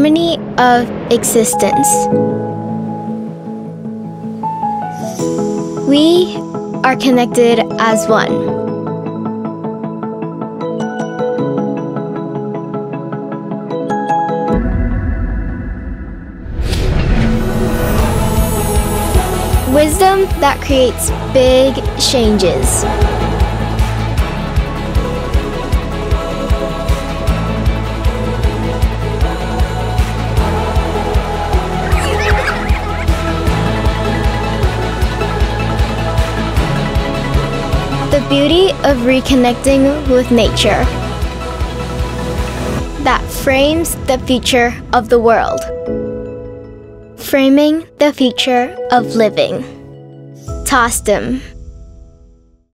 harmony of existence. We are connected as one. Wisdom that creates big changes. The beauty of reconnecting with nature that frames the future of the world. Framing the future of living. Tostem.